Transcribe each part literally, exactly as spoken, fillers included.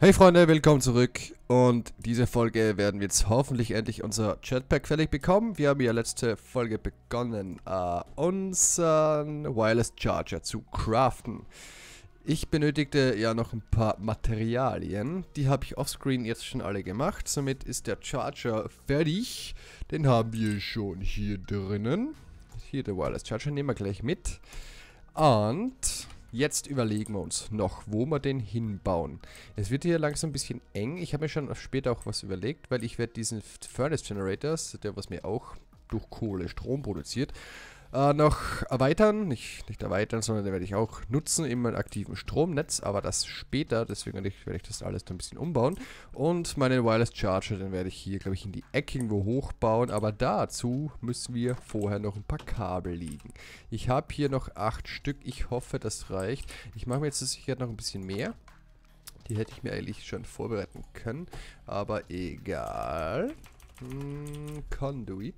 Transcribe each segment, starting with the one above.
Hey Freunde, willkommen zurück und diese Folge werden wir jetzt hoffentlich endlich unser Jetpack fertig bekommen. Wir haben ja letzte Folge begonnen, uh, unseren Wireless Charger zu craften. Ich benötigte ja noch ein paar Materialien, die habe ich offscreen jetzt schon alle gemacht. Somit ist der Charger fertig, den haben wir schon hier drinnen. Hier der Wireless Charger, nehmen wir gleich mit. Und jetzt überlegen wir uns noch, wo wir den hinbauen. Es wird hier langsam ein bisschen eng. Ich habe mir schon später auch was überlegt, weil ich werde diesen Furnace Generators, der was mir auch durch Kohle Strom produziert, äh, noch erweitern. Nicht, nicht erweitern, sondern den werde ich auch nutzen in meinem aktiven Stromnetz, aber das später. Deswegen werde ich, werde ich das alles ein bisschen umbauen. Und meinen Wireless Charger, den werde ich hier, glaube ich, in die Ecke irgendwo hochbauen. Aber dazu müssen wir vorher noch ein paar Kabel legen. Ich habe hier noch acht Stück. Ich hoffe, das reicht. Ich mache mir jetzt sicher noch ein bisschen mehr. Die hätte ich mir eigentlich schon vorbereiten können. Aber egal. Hm, Conduit.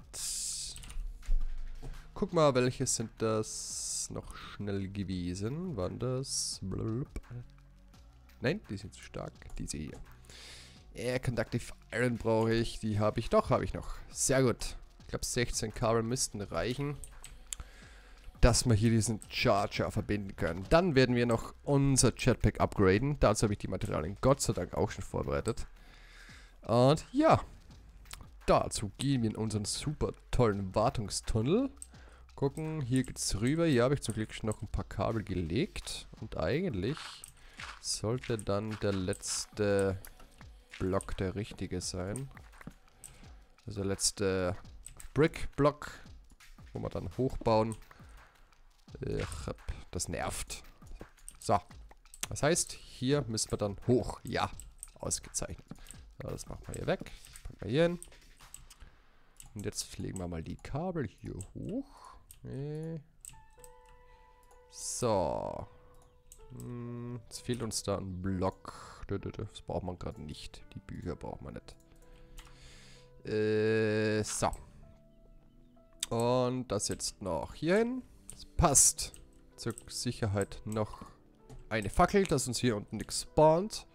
Guck mal, welche sind das noch schnell gewesen? Waren das? Blub. Nein, die sind zu stark. Diese hier. Air Conductive Iron brauche ich. Die habe ich. Doch, habe ich noch. Sehr gut. Ich glaube, sechzehn Kabel müssten reichen, dass wir hier diesen Charger verbinden können. Dann werden wir noch unser Jetpack upgraden. Dazu habe ich die Materialien Gott sei Dank auch schon vorbereitet. Und ja, dazu gehen wir in unseren super tollen Wartungstunnel. Gucken, hier geht's rüber. Hier habe ich zum Glück schon noch ein paar Kabel gelegt. Und eigentlich sollte dann der letzte Block der richtige sein. Also der letzte Brick-Block, wo wir dann hochbauen. Das nervt. So. Das heißt, hier müssen wir dann hoch. Ja, ausgezeichnet. So, das machen wir hier weg. Das packen wir hier hin. Und jetzt legen wir mal die Kabel hier hoch. Okay. So. Hm, jetzt fehlt uns da ein Block. Das braucht man gerade nicht. Die Bücher braucht man nicht. Äh, so. Und das jetzt noch hier hin. Das passt. Zur Sicherheit noch eine Fackel, dass uns hier unten nichts spawnt.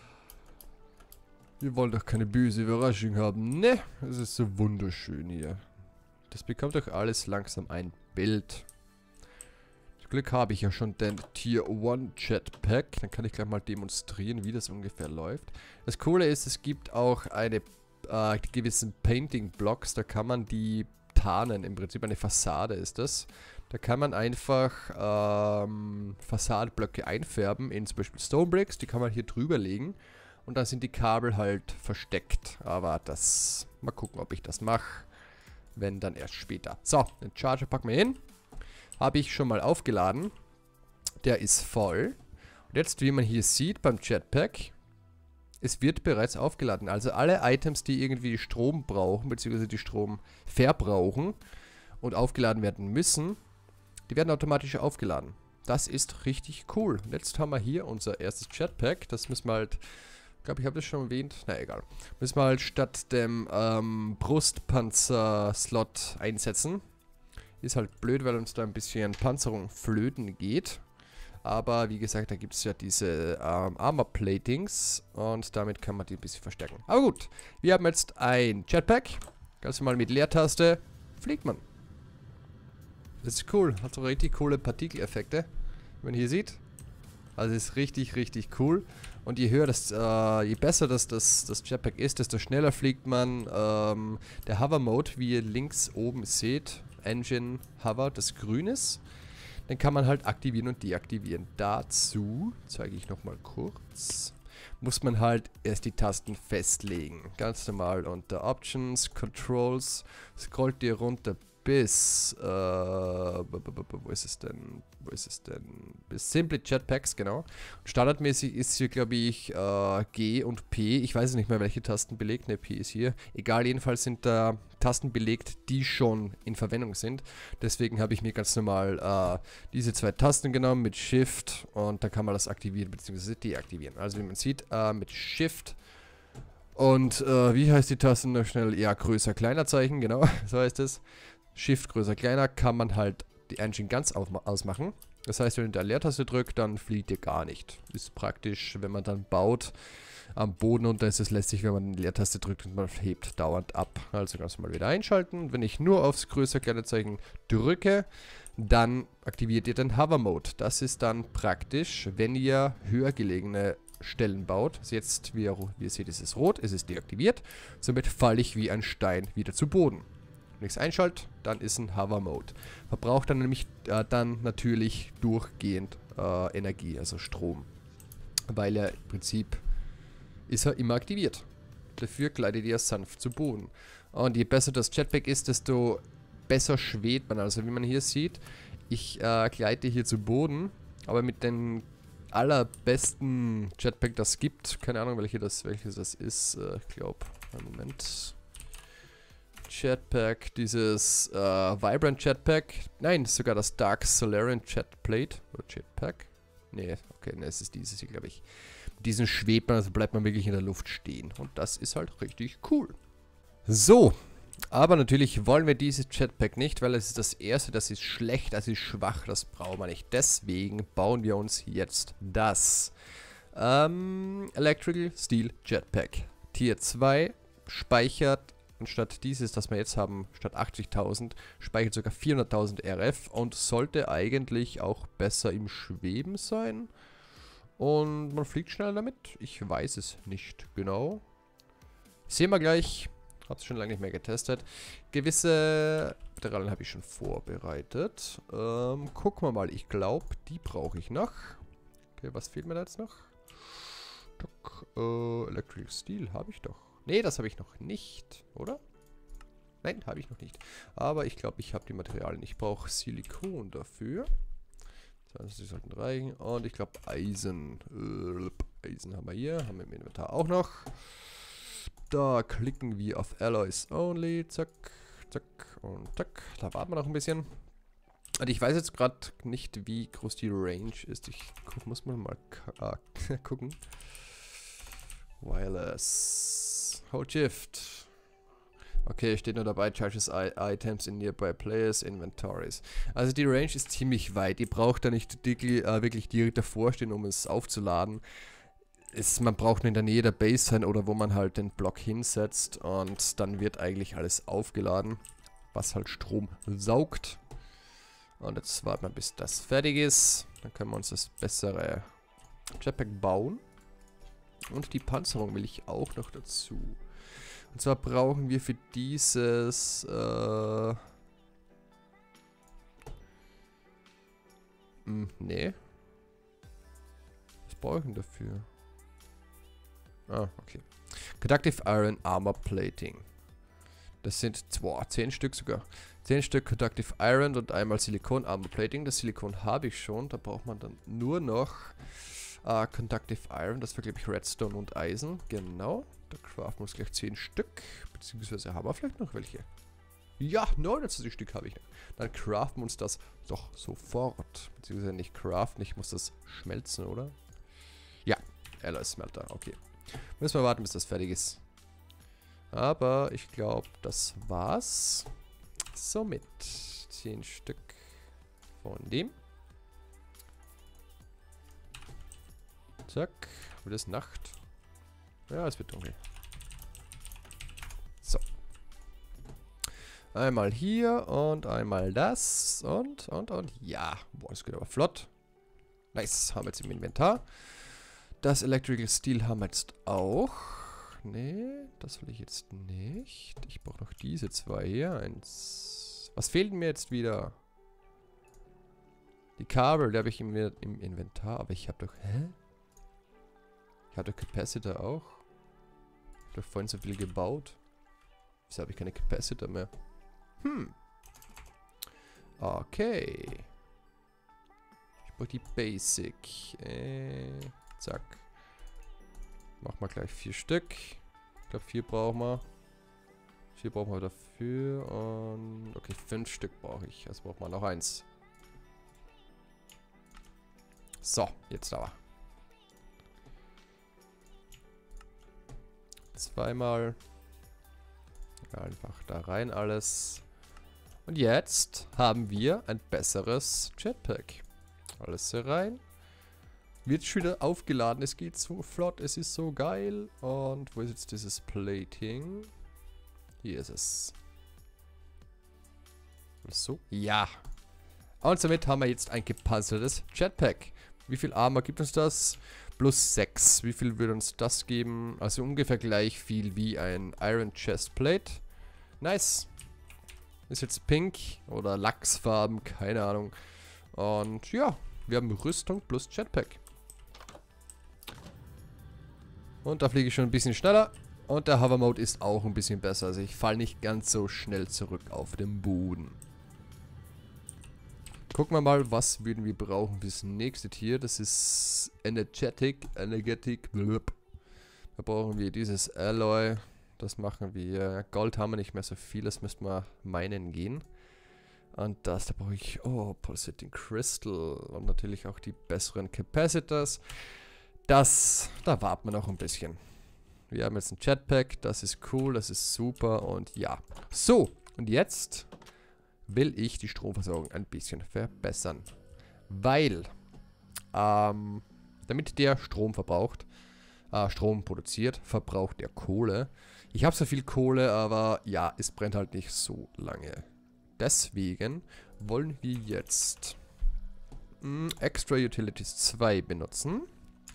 Wir wollen doch keine böse Überraschung haben. Ne, es ist so wunderschön hier. Das bekommt doch alles langsam ein Bild. Zum Glück habe ich ja schon den Tier eins Jetpack. Dann kann ich gleich mal demonstrieren, wie das ungefähr läuft. Das Coole ist, es gibt auch eine äh, gewissen Painting-Blocks. Da kann man die tarnen. Im Prinzip eine Fassade ist das. Da kann man einfach ähm, Fassadenblöcke einfärben in zum Beispiel Stone Bricks. Die kann man hier drüber legen. Und dann sind die Kabel halt versteckt. Aber das... Mal gucken, ob ich das mache. Wenn, dann erst später. So, den Charger packen wir hin. Habe ich schon mal aufgeladen. Der ist voll. Und jetzt, wie man hier sieht beim Jetpack, es wird bereits aufgeladen. Also alle Items, die irgendwie Strom brauchen, beziehungsweise die Strom verbrauchen und aufgeladen werden müssen, die werden automatisch aufgeladen. Das ist richtig cool. Und jetzt haben wir hier unser erstes Jetpack. Das müssen wir halt... Ich glaube, ich habe das schon erwähnt. Na egal. Müssen wir halt statt dem ähm, Brustpanzer-Slot einsetzen. Ist halt blöd, weil uns da ein bisschen Panzerung flöten geht. Aber wie gesagt, da gibt es ja diese ähm, Armor-Platings. Und damit kann man die ein bisschen verstärken. Aber gut, wir haben jetzt ein Jetpack. Ganz normal mit Leertaste. Fliegt man. Das ist cool. Hat so richtig coole Partikeleffekte. Wie man hier sieht. Also ist richtig, richtig cool. Und je höher das, äh, je besser das, das, das Jetpack ist, desto schneller fliegt man. Ähm, der Hover Mode, wie ihr links oben seht, Engine Hover, das grün ist, den kann man halt aktivieren und deaktivieren. Dazu, zeige ich nochmal kurz, muss man halt erst die Tasten festlegen. Ganz normal unter Options, Controls, scrollt ihr runter bis, äh, wo ist es denn, wo ist es denn, bis Simply Jetpacks, genau. Standardmäßig ist hier, glaube ich, äh, G und P, ich weiß nicht mehr, welche Tasten belegt, ne, P ist hier, egal, jedenfalls sind da Tasten belegt, die schon in Verwendung sind, deswegen habe ich mir ganz normal äh, diese zwei Tasten genommen mit Shift und dann kann man das aktivieren bzw. deaktivieren. Also wie man sieht, äh, mit Shift und, äh, wie heißt die Taste noch schnell, ja, größer, kleiner Zeichen, genau, so heißt es. Shift größer, kleiner, kann man halt die Engine ganz ausmachen. Das heißt, wenn ihr die Leertaste drückt, dann fliegt ihr gar nicht. Ist praktisch, wenn man dann baut, am Boden und da ist es lästig, wenn man die Leertaste drückt und man hebt dauernd ab. Also ganz normal wieder einschalten. Wenn ich nur aufs größere kleine Zeichen drücke, dann aktiviert ihr den Hover Mode. Das ist dann praktisch, wenn ihr höher gelegene Stellen baut. Also jetzt, wie ihr, wie ihr seht, ist es rot, es ist deaktiviert. Somit falle ich wie ein Stein wieder zu Boden. Wenn ich es einschalte, dann ist ein Hover Mode. Verbraucht dann nämlich äh, dann natürlich durchgehend äh, Energie, also Strom. Weil er im Prinzip ist er immer aktiviert. Dafür gleitet ihr sanft zu Boden. Und je besser das Jetpack ist, desto besser schwebt man. Also wie man hier sieht, ich äh, gleite hier zu Boden, aber mit dem allerbesten Jetpack, das gibt. Keine Ahnung, welche das, welches das ist. Äh, ich glaube, einen Moment. Jetpack, dieses äh, Vibrant Jetpack. Nein, sogar das Dark Solarian Jetplate. Oder Jetpack. Nee, okay, ne, es ist dieses hier, glaube ich. Mit diesen schwebt man, also bleibt man wirklich in der Luft stehen. Und das ist halt richtig cool. So, aber natürlich wollen wir dieses Jetpack nicht, weil es ist das erste, das ist schlecht, das ist schwach, das brauchen wir nicht. Deswegen bauen wir uns jetzt das ähm, Electrical Steel Jetpack. Tier zwei speichert anstatt dieses, das wir jetzt haben, statt achtzigtausend, speichert sogar vierhunderttausend R F und sollte eigentlich auch besser im Schweben sein. Und man fliegt schneller damit. Ich weiß es nicht genau. Sehen wir gleich. Habe es schon lange nicht mehr getestet. Gewisse Materialien habe ich schon vorbereitet. Ähm, gucken wir mal. Ich glaube, die brauche ich noch. Okay, was fehlt mir da jetzt noch? Doc, äh, Electric Steel habe ich doch. Nee, das habe ich noch nicht, oder? Nein, habe ich noch nicht. Aber ich glaube, ich habe die Materialien. Ich brauche Silikon dafür. Das sollten reichen. Und ich glaube Eisen. Äh, Eisen haben wir hier. Haben wir im Inventar auch noch. Da klicken wir auf Alloys Only. Zack, zack und zack. Da warten wir noch ein bisschen. Und ich weiß jetzt gerade nicht, wie groß die Range ist. Ich guck, muss mal mal äh, gucken. Wireless. Hold Shift. Okay, steht nur dabei, charges items in nearby players inventories. Also die Range ist ziemlich weit. Die braucht da nicht wirklich, äh, wirklich direkt davor stehen, um es aufzuladen. Es, man braucht nur in der Nähe der Base sein oder wo man halt den Block hinsetzt und dann wird eigentlich alles aufgeladen, was halt Strom saugt. Und jetzt warten wir, bis das fertig ist. Dann können wir uns das bessere Jetpack bauen. Und die Panzerung will ich auch noch dazu. Und zwar brauchen wir für dieses... Äh hm, nee. Was brauche ich denn dafür? Ah, okay. Conductive Iron Armor Plating. Das sind zwei, zehn Stück sogar. zehn Stück Conductive Iron und einmal Silikon Armor Plating. Das Silikon habe ich schon. Da braucht man dann nur noch uh, Conductive Iron. Das war, glaube ich, Redstone und Eisen. Genau. Da craften wir uns gleich zehn Stück. Beziehungsweise haben wir vielleicht noch welche. Ja, neunundzwanzig Stück habe ich noch. Dann craften wir uns das doch sofort. Beziehungsweise nicht craften, ich muss das schmelzen, oder? Ja, Alloy Smelter, okay. Müssen wir warten, bis das fertig ist. Aber ich glaube, das war's. Somit zehn Stück von dem. Zack, wird es Nacht. Ja, es wird dunkel. So. Einmal hier und einmal das. Und, und, und. Ja. Boah, das geht aber flott. Nice. Haben wir jetzt im Inventar. Das Electrical Steel haben wir jetzt auch. Nee, das will ich jetzt nicht. Ich brauche noch diese zwei hier. Eins. Was fehlt mir jetzt wieder? Die Kabel, die habe ich im, im Inventar. Aber ich habe doch... Hä? Ich hatte Capacitor auch. Ich habe doch vorhin so viel gebaut. Wieso habe ich keine Capacitor mehr? Hm. Okay. Ich brauche die Basic. Äh, zack. Machen wir gleich vier Stück. Ich glaube, vier brauchen wir. Vier brauchen wir dafür. Und okay, fünf Stück brauche ich. Also brauchen wir noch eins. So, jetzt aber. Zweimal. Einfach da rein alles. Und jetzt haben wir ein besseres Jetpack. Alles hier rein. wird schon wieder aufgeladen. Es geht so flott, es ist so geil. Und wo ist jetzt dieses Plating? Hier ist es. So, ja. Und somit haben wir jetzt ein gepanzertes Jetpack. Wie viel Armor gibt uns das? Plus sechs. Wie viel würde uns das geben? Also ungefähr gleich viel wie ein Iron Chestplate. Nice. Ist jetzt pink oder Lachsfarben, keine Ahnung. Und ja, wir haben Rüstung plus Jetpack. Und da fliege ich schon ein bisschen schneller. Und der Hover Mode ist auch ein bisschen besser. Also ich falle nicht ganz so schnell zurück auf den Boden. Gucken wir mal, was würden wir brauchen fürs nächste Tier. Das ist Energetic. Energetic. Blub. Da brauchen wir dieses Alloy. Das machen wir. Gold haben wir nicht mehr so viel. Das müssten wir meinen gehen. Und das, da brauche ich, oh, Pulsating Crystal. Und natürlich auch die besseren Capacitors. Das, da warten wir noch ein bisschen. Wir haben jetzt ein Jetpack. Das ist cool, das ist super. Und ja. So, und jetzt will ich die Stromversorgung ein bisschen verbessern. Weil, ähm, damit der Strom verbraucht, äh, Strom produziert, verbraucht der Kohle. Ich habe so viel Kohle, aber ja, es brennt halt nicht so lange. Deswegen wollen wir jetzt mh, Extra Utilities zwei benutzen.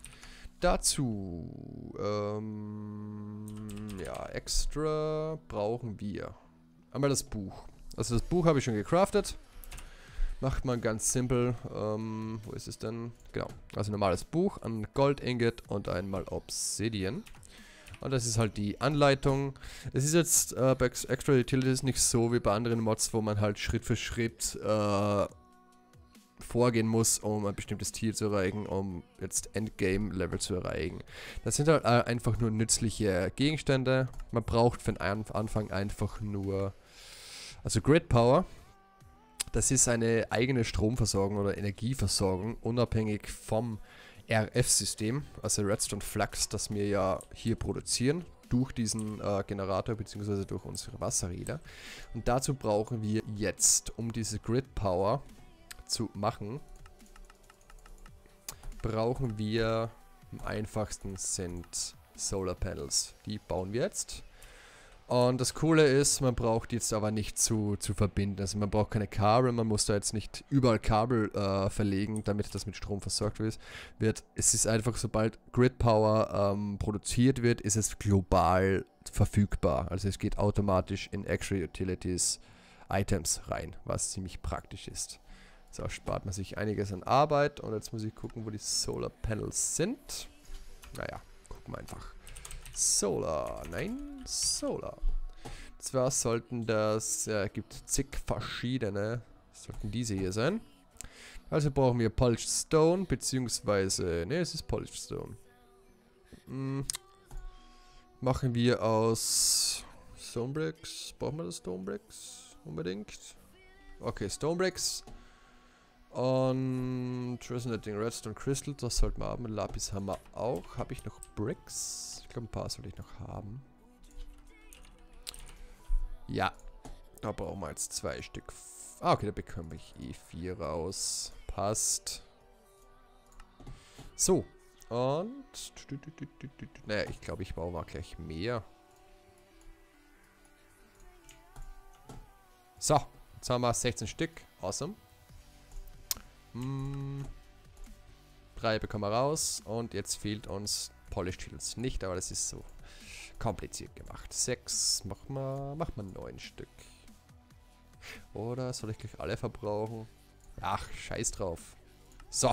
Dazu, ähm, ja, extra brauchen wir einmal das Buch. Also das Buch habe ich schon gecraftet. Macht man ganz simpel. Ähm, wo ist es denn? Genau. Also normales Buch, ein Gold Ingot und einmal Obsidian. Und das ist halt die Anleitung. Es ist jetzt äh, bei Extra Utilities nicht so wie bei anderen Mods, wo man halt Schritt für Schritt äh, vorgehen muss, um ein bestimmtes Tier zu erreichen, um jetzt Endgame-Level zu erreichen. Das sind halt äh, einfach nur nützliche Gegenstände. Man braucht für den Anfang einfach nur, also Grid Power. Das ist eine eigene Stromversorgung oder Energieversorgung, unabhängig vom R F-System, also Redstone Flux, das wir ja hier produzieren, durch diesen äh, Generator bzw. durch unsere Wasserräder. Und dazu brauchen wir jetzt, um diese Grid Power zu machen, brauchen wir, am einfachsten sind Solar Panels. Die bauen wir jetzt. Und das Coole ist, man braucht jetzt aber nicht zu, zu verbinden. Also man braucht keine Kabel, man muss da jetzt nicht überall Kabel äh, verlegen, damit das mit Strom versorgt wird. wird. Es ist einfach, sobald Grid Power ähm, produziert wird, ist es global verfügbar. Also es geht automatisch in Extra Utilities Items rein, was ziemlich praktisch ist. So spart man sich einiges an Arbeit. Und jetzt muss ich gucken, wo die Solar Panels sind. Naja, gucken wir einfach. Solar, nein, Solar. Zwar sollten das, ja, es gibt zig verschiedene, sollten diese hier sein. Also brauchen wir Polished Stone, beziehungsweise, ne, es ist Polished Stone. Hm. Machen wir aus Stone Bricks, brauchen wir das Stone Bricks unbedingt? Okay, Stone Bricks. Und Resonating Redstone Crystal, das sollten wir haben. Lapis haben wir auch. Habe ich noch Bricks? Ich glaube, ein paar sollte ich noch haben. Ja, da brauchen wir jetzt zwei Stück. Ah, okay, da bekomme ich eh vier raus. Passt. So. Und. Naja, ich glaube, ich brauche mal gleich mehr. So, jetzt haben wir sechzehn Stück. Awesome. Hm. Drei bekommen wir raus. Und jetzt fehlt uns Polished Shields nicht, aber das ist so kompliziert gemacht. Sechs, machen wir, machen wir neun Stück. Oder soll ich gleich alle verbrauchen? Ach, scheiß drauf. So.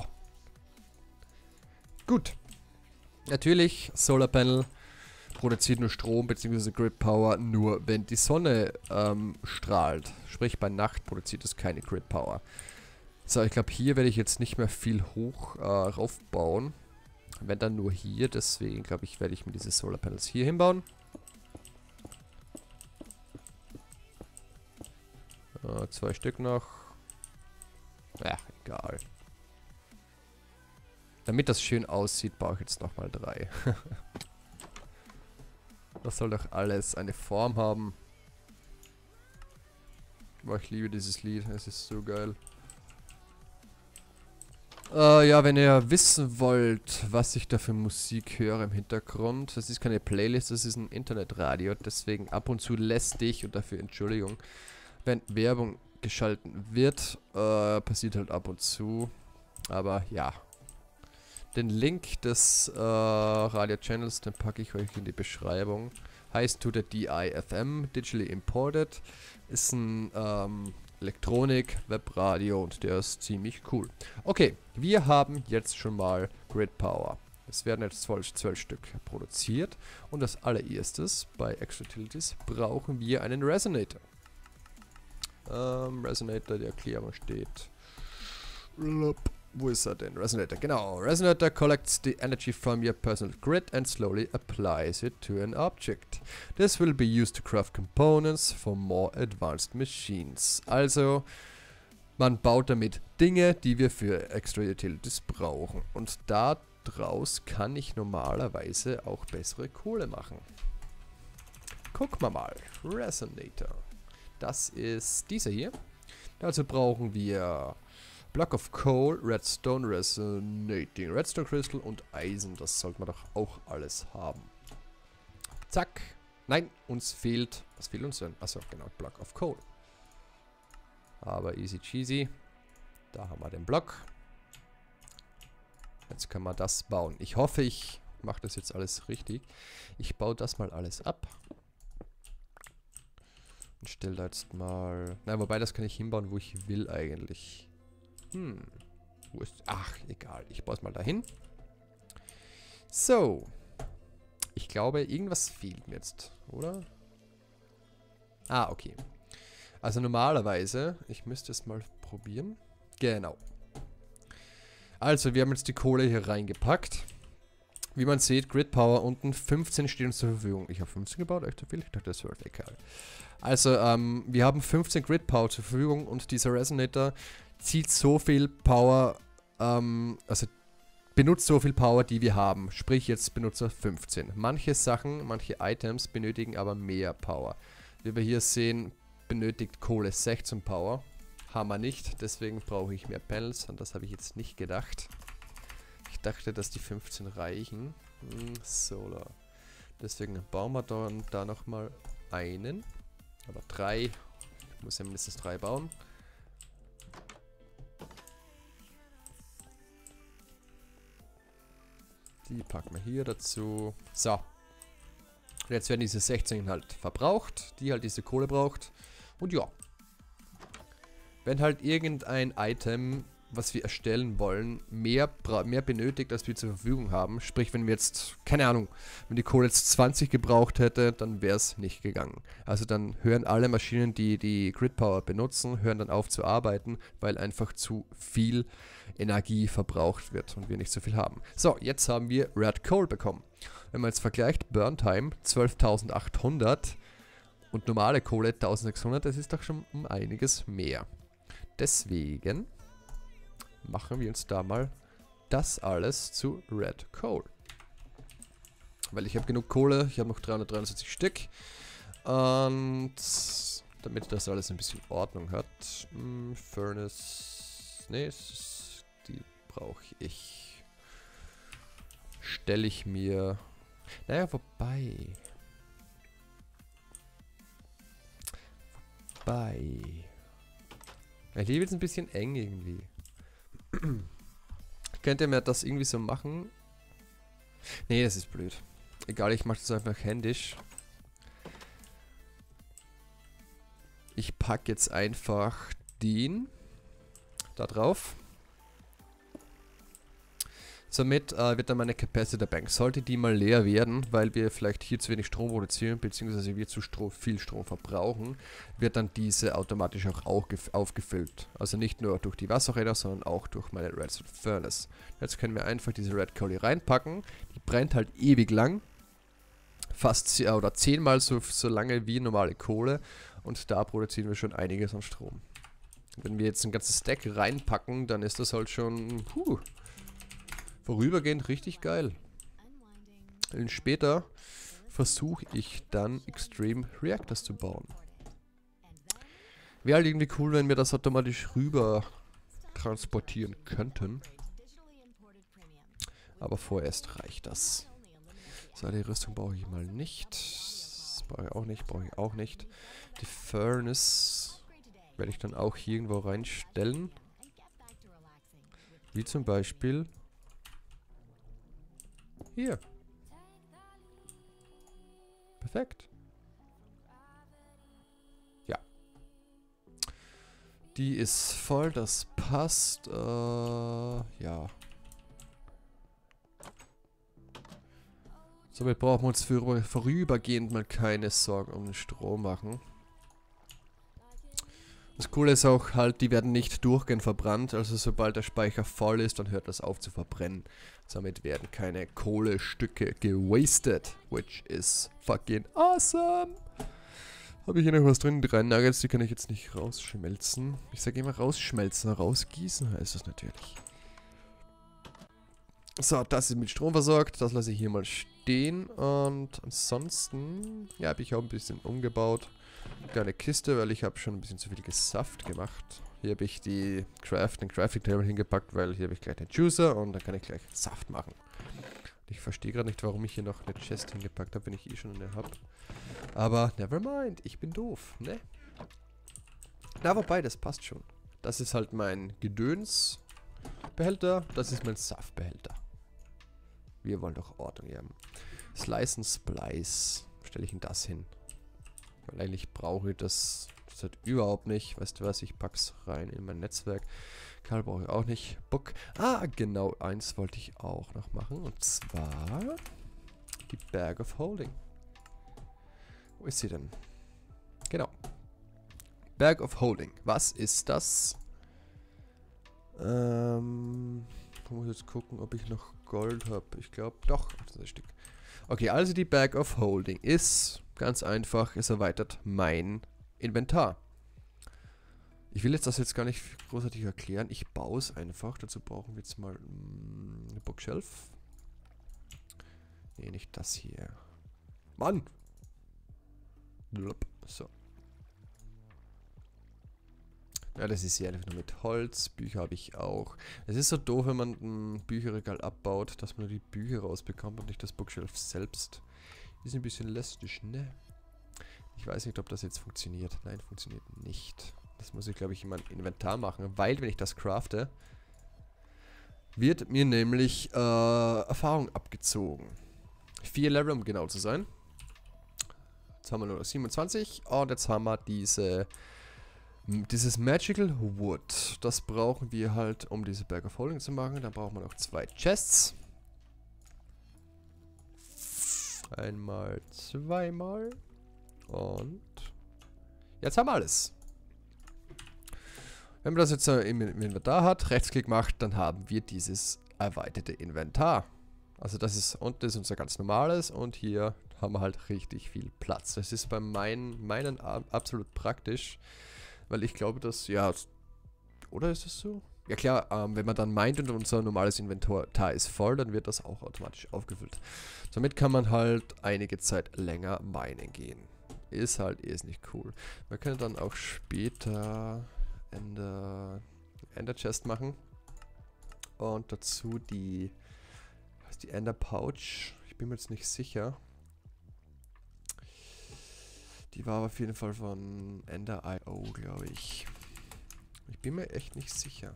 Gut. Natürlich, Solar Panel produziert nur Strom bzw. Grid Power nur, wenn die Sonne ähm, strahlt. Sprich, bei Nacht produziert es keine Grid Power. So, ich glaube, hier werde ich jetzt nicht mehr viel hoch äh, raufbauen. Wenn dann nur hier, deswegen glaube ich, werde ich mir diese Solar Panels hier hinbauen. Äh, zwei Stück noch. Ja, egal. Damit das schön aussieht, baue ich jetzt nochmal drei. Das soll doch alles eine Form haben. Boah, ich liebe dieses Lied, es ist so geil. Äh, ja, wenn ihr wissen wollt, was ich da für Musik höre im Hintergrund, das ist keine Playlist, das ist ein Internetradio, deswegen ab und zu lästig und dafür Entschuldigung, wenn Werbung geschalten wird, äh, passiert halt ab und zu, aber ja. Den Link des äh, Radio-Channels, den packe ich euch in die Beschreibung. Heißt to the D I F M, Digitally Imported, ist ein ähm, Elektronik-Webradio und der ist ziemlich cool. Okay, wir haben jetzt schon mal Grid Power. Es werden jetzt zwölf, zwölf Stück produziert und als allererstes bei Extra Utilities brauchen wir einen Resonator. Ähm, Resonator, die Erklärung steht. Wo ist er denn? Resonator, genau. Resonator collects the energy from your personal grid and slowly applies it to an object. This will be used to craft components for more advanced machines. Also, man baut damit Dinge, die wir für Extra Utilities brauchen. Und daraus kann ich normalerweise auch bessere Kohle machen. Gucken wir mal. Resonator. Das ist dieser hier. Dazu brauchen wir Block of Coal, Redstone, Resonating Redstone Crystal und Eisen. Das sollte man doch auch alles haben. Zack. Nein, uns fehlt... Was fehlt uns denn? Achso, genau, Block of Coal. Aber easy cheesy. Da haben wir den Block. Jetzt können wir das bauen. Ich hoffe, ich mache das jetzt alles richtig. Ich baue das mal alles ab. Und stelle da jetzt mal... Na, wobei, das kann ich hinbauen, wo ich will eigentlich. Hm. Wo ist... Ach, egal. Ich baue es mal dahin. So. Ich glaube, irgendwas fehlt mir jetzt, oder? Ah, okay. Also normalerweise... Ich müsste es mal probieren. Genau. Also, wir haben jetzt die Kohle hier reingepackt. Wie man sieht, Grid Power unten, fünfzehn stehen uns zur Verfügung. Ich habe fünfzehn gebaut, echt so viel? Ich dachte, das wäre egal. Also, ähm, wir haben fünfzehn Grid Power zur Verfügung und dieser Resonator zieht so viel Power, ähm, also benutzt so viel Power, die wir haben. Sprich, jetzt benutzt er fünfzehn. Manche Sachen, manche Items benötigen aber mehr Power. Wie wir hier sehen, benötigt Kohle sechzehn Power. Haben wir nicht, deswegen brauche ich mehr Panels und das habe ich jetzt nicht gedacht. Ich dachte, dass die fünfzehn reichen. Hm, Solar. Deswegen bauen wir dann da nochmal einen. Aber drei. Ich muss ja mindestens drei bauen. Die packen wir hier dazu. So. Und jetzt werden diese sechzehn halt verbraucht, die halt diese Kohle braucht. Und ja. Wenn halt irgendein Item, was wir erstellen wollen, mehr, mehr benötigt, als wir zur Verfügung haben. Sprich, wenn wir jetzt, keine Ahnung, wenn die Kohle jetzt zwanzig gebraucht hätte, dann wäre es nicht gegangen. Also dann hören alle Maschinen, die die Grid Power benutzen, hören dann auf zu arbeiten, weil einfach zu viel Energie verbraucht wird und wir nicht so viel haben. So, jetzt haben wir Red Coal bekommen. Wenn man jetzt vergleicht, Burn Time zwölftausendachthundert und normale Kohle eintausendsechshundert, das ist doch schon um einiges mehr. Deswegen machen wir uns da mal das alles zu Red Coal. Weil ich habe genug Kohle, ich habe noch dreihundertdreiundsiebzig Stück. Und damit das alles ein bisschen Ordnung hat. Hm, Furnace. Ne, die brauche ich. Stelle ich mir. Naja, wobei. Wobei. Ich liebe jetzt ein bisschen eng irgendwie. Könnt ihr mir das irgendwie so machen? Nee, das ist blöd. Egal, ich mache das einfach händisch. Ich packe jetzt einfach den da drauf. Somit äh, wird dann meine Capacitor Bank, sollte die mal leer werden, weil wir vielleicht hier zu wenig Strom produzieren, beziehungsweise wir zu Strom, viel Strom verbrauchen, wird dann diese automatisch auch aufgefüllt. Also nicht nur durch die Wasserräder, sondern auch durch meine Redstone Furnace. Jetzt können wir einfach diese Red Coal hier reinpacken. Die brennt halt ewig lang. Fast oder zehnmal so, so lange wie normale Kohle. Und da produzieren wir schon einiges an Strom. Und wenn wir jetzt ein ganzes Stack reinpacken, dann ist das halt schon puh, vorübergehend richtig geil. Und später versuche ich dann Extreme Reactors zu bauen. Wäre halt irgendwie cool, wenn wir das automatisch rüber transportieren könnten. Aber vorerst reicht das. So, die Rüstung brauche ich mal nicht. Das brauche ich auch nicht, brauche ich auch nicht. Die Furnace werde ich dann auch hier irgendwo reinstellen. Wie zum Beispiel hier. Perfekt. Ja. Die ist voll, das passt. Äh, ja. Somit brauchen wir uns für vorübergehend mal keine Sorgen um den Strom machen. Das Coole ist auch halt, die werden nicht durchgehend verbrannt, also sobald der Speicher voll ist, dann hört das auf zu verbrennen. Somit werden keine Kohlestücke gewastet, which is fucking awesome. Habe ich hier noch was drin? Drei Nuggets, die kann ich jetzt nicht rausschmelzen. Ich sage immer rausschmelzen, rausgießen heißt das natürlich. So, das ist mit Strom versorgt, das lasse ich hier mal stehen und ansonsten, ja, habe ich auch ein bisschen umgebaut. Kleine Kiste, weil ich habe schon ein bisschen zu viel Saft gemacht. Hier habe ich die Craft, den Crafting Table hingepackt, weil hier habe ich gleich den Juicer und dann kann ich gleich Saft machen. Ich verstehe gerade nicht, warum ich hier noch eine Chest hingepackt habe, wenn ich eh schon eine habe. Aber never mind, ich bin doof, ne? Na, wobei, das passt schon. Das ist halt mein Gedönsbehälter, das ist mein Saftbehälter. Wir wollen doch Ordnung haben. Slice und Splice. Stelle ich denn das hin? Weil eigentlich brauche ich das, das halt überhaupt nicht. Weißt du was? Ich pack's rein in mein Netzwerk. Kabel brauche ich auch nicht. Book. Ah, genau. Eins wollte ich auch noch machen. Und zwar die Bag of Holding. Wo ist sie denn? Genau. Bag of Holding. Was ist das? Ähm, ich muss jetzt gucken, ob ich noch Gold habe. Ich glaube doch. Das ist ein Stück. Okay, also die Bag of Holding ist ganz einfach, es erweitert mein Inventar. Ich will jetzt das jetzt gar nicht großartig erklären. Ich baue es einfach. Dazu brauchen wir jetzt mal mm, eine Bookshelf. Nee, nicht das hier. Mann! Blub. So. Ja, das ist hier einfach nur mit Holz. Bücher habe ich auch. Es ist so doof, wenn man ein Bücherregal abbaut, dass man nur die Bücher rausbekommt und nicht das Bookshelf selbst. Ist ein bisschen lästig, ne? Ich weiß nicht, ob das jetzt funktioniert. Nein, funktioniert nicht. Das muss ich, glaube ich, in mein Inventar machen, weil, wenn ich das crafte, wird mir nämlich äh, Erfahrung abgezogen. Vier Level, um genau zu sein. Jetzt haben wir nur siebenundzwanzig und jetzt haben wir diese... Dieses Magical Wood, das brauchen wir halt, um diese Bag of Holding zu machen. Dann brauchen wir noch zwei Chests. Einmal, zweimal. Und jetzt haben wir alles. Wenn man das jetzt im Inventar hat, Rechtsklick macht, dann haben wir dieses erweiterte Inventar. Also das ist, und das ist unser ganz normales und hier haben wir halt richtig viel Platz. Das ist bei meinen, meinen absolut praktisch. Weil ich glaube, dass, ja, oder ist es so? Ja klar, ähm, wenn man dann meint und unser normales Inventar ist voll, dann wird das auch automatisch aufgefüllt. Somit kann man halt einige Zeit länger minen gehen. Ist halt eh nicht cool. Man kann dann auch später Ender, Ender Chest machen. Und dazu die, was ist die Ender Pouch? Ich bin mir jetzt nicht sicher. Die war auf jeden Fall von Ender Punkt i o, glaube ich. Ich bin mir echt nicht sicher.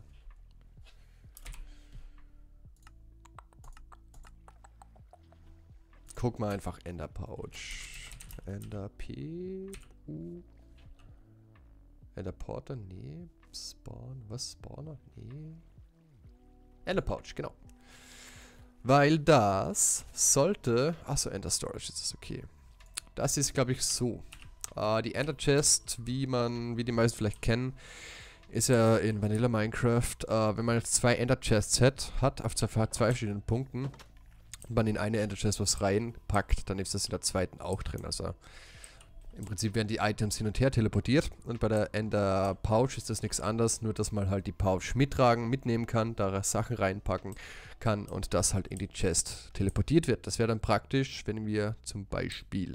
Guck mal einfach Ender Pouch. Ender P U. Ender Porter? Nee. Spawn. Was? Spawner? Nee. Ender Pouch, genau. Weil das sollte... Achso, Ender Storage ist das okay. Das ist, glaube ich, so. Uh, die Ender Chest, wie man, wie die meisten vielleicht kennen, ist ja in Vanilla Minecraft, uh, wenn man jetzt zwei Ender Chests hat, hat auf zwei, zwei verschiedenen Punkten, und man in eine Ender Chest was reinpackt, dann ist das in der zweiten auch drin. Also im Prinzip werden die Items hin und her teleportiert und bei der Ender Pouch ist das nichts anderes, nur dass man halt die Pouch mittragen, mitnehmen kann, da Sachen reinpacken kann und das halt in die Chest teleportiert wird. Das wäre dann praktisch, wenn wir zum Beispiel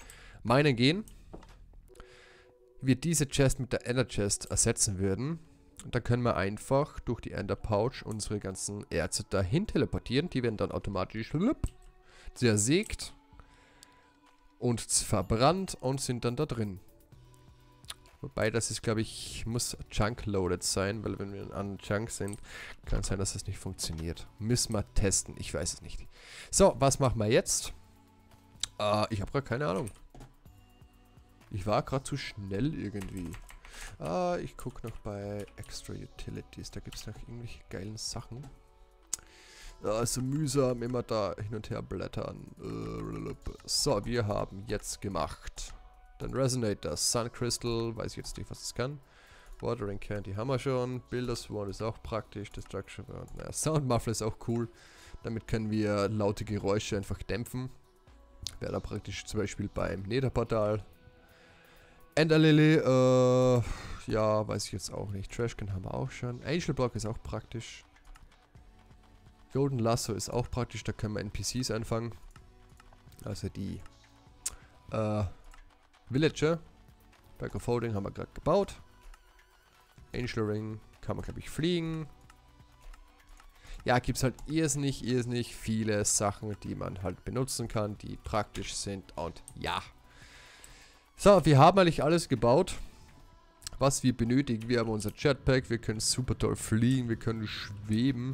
meinen gehen, wir diese Chest mit der Ender Chest ersetzen würden, Und dann können wir einfach durch die Ender Pouch unsere ganzen Erze dahin teleportieren. Die werden dann automatisch zersägt und verbrannt und sind dann da drin. Wobei das ist, glaube ich, muss Chunk-loaded sein, weil wenn wir an Chunk sind, kann es sein, dass das nicht funktioniert. Müssen wir testen, ich weiß es nicht. So, was machen wir jetzt? Uh, ich habe gerade keine Ahnung. Ich war gerade zu schnell irgendwie. Ah, ich gucke noch bei Extra Utilities. Da gibt es noch irgendwelche geilen Sachen. Ah, so mühsam immer da hin und her blättern. So, wir haben jetzt gemacht. Dann Resonator, Sun Crystal, weiß ich jetzt nicht, was es kann. Watering Candy haben wir schon. Builder Swan ist auch praktisch. Destruction, naja, Sound Muffler ist auch cool. Damit können wir laute Geräusche einfach dämpfen. Wäre da praktisch zum Beispiel beim Netherportal. Ender Lily, äh, ja, weiß ich jetzt auch nicht. Trashcan haben wir auch schon. Angel Block ist auch praktisch. Golden Lasso ist auch praktisch, da können wir N P Cs einfangen. Also die, äh, Villager. Bag of Holding haben wir gerade gebaut. Angel Ring kann man, glaube ich, fliegen. Ja, gibt es halt irrsinnig, irrsinnig viele Sachen, die man halt benutzen kann, die praktisch sind und ja. So, wir haben eigentlich alles gebaut, was wir benötigen. Wir haben unser Jetpack, wir können super toll fliegen, wir können schweben.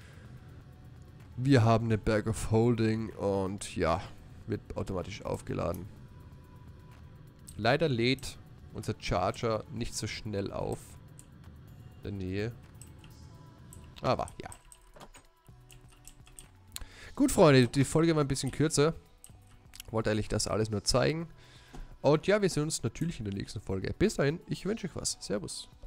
Wir haben eine Bag of Holding und ja, wird automatisch aufgeladen. Leider lädt unser Charger nicht so schnell auf. In der Nähe. Aber ja. Gut, Freunde, die Folge war ein bisschen kürzer. Wollte eigentlich das alles nur zeigen. Und ja, wir sehen uns natürlich in der nächsten Folge. Bis dahin, ich wünsche euch was. Servus.